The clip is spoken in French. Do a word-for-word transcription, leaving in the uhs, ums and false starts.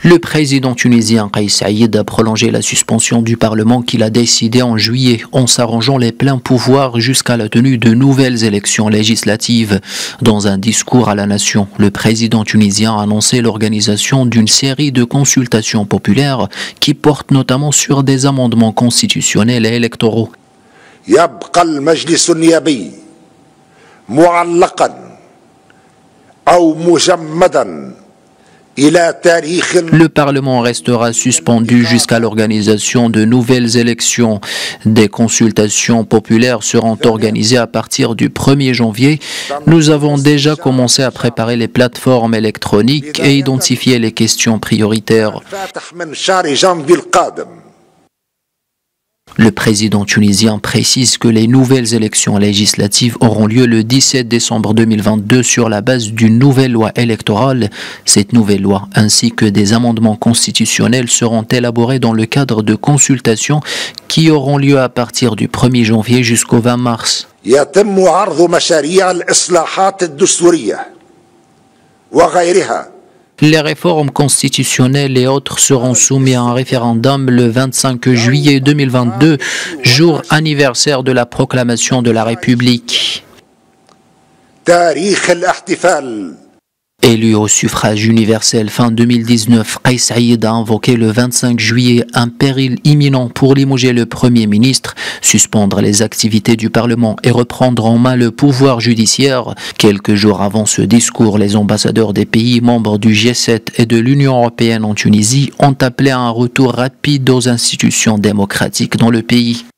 Le président tunisien Kais Saïed a prolongé la suspension du Parlement qu'il a décidé en juillet en s'arrangeant les pleins pouvoirs jusqu'à la tenue de nouvelles élections législatives. Dans un discours à la nation, le président tunisien a annoncé l'organisation d'une série de consultations populaires qui portent notamment sur des amendements constitutionnels et électoraux. يبقى المجلس النيابي معلقا أو مجمدا. Le Parlement restera suspendu jusqu'à l'organisation de nouvelles élections. Des consultations populaires seront organisées à partir du premier janvier. Nous avons déjà commencé à préparer les plateformes électroniques et identifier les questions prioritaires. Le président tunisien précise que les nouvelles élections législatives auront lieu le dix-sept décembre deux mille vingt-deux sur la base d'une nouvelle loi électorale. Cette nouvelle loi ainsi que des amendements constitutionnels seront élaborés dans le cadre de consultations qui auront lieu à partir du premier janvier jusqu'au vingt mars. يتم عرض مشاريع الإصلاحات الدستورية وغيرها. Les réformes constitutionnelles et autres seront soumises à un référendum le vingt-cinq juillet deux mille vingt-deux, jour anniversaire de la proclamation de la République. Élu au suffrage universel fin deux mille dix-neuf, Kais Saïed a invoqué le vingt-cinq juillet un péril imminent pour limoger le Premier ministre, suspendre les activités du Parlement et reprendre en main le pouvoir judiciaire. Quelques jours avant ce discours, les ambassadeurs des pays membres du G sept et de l'Union européenne en Tunisie ont appelé à un retour rapide aux institutions démocratiques dans le pays.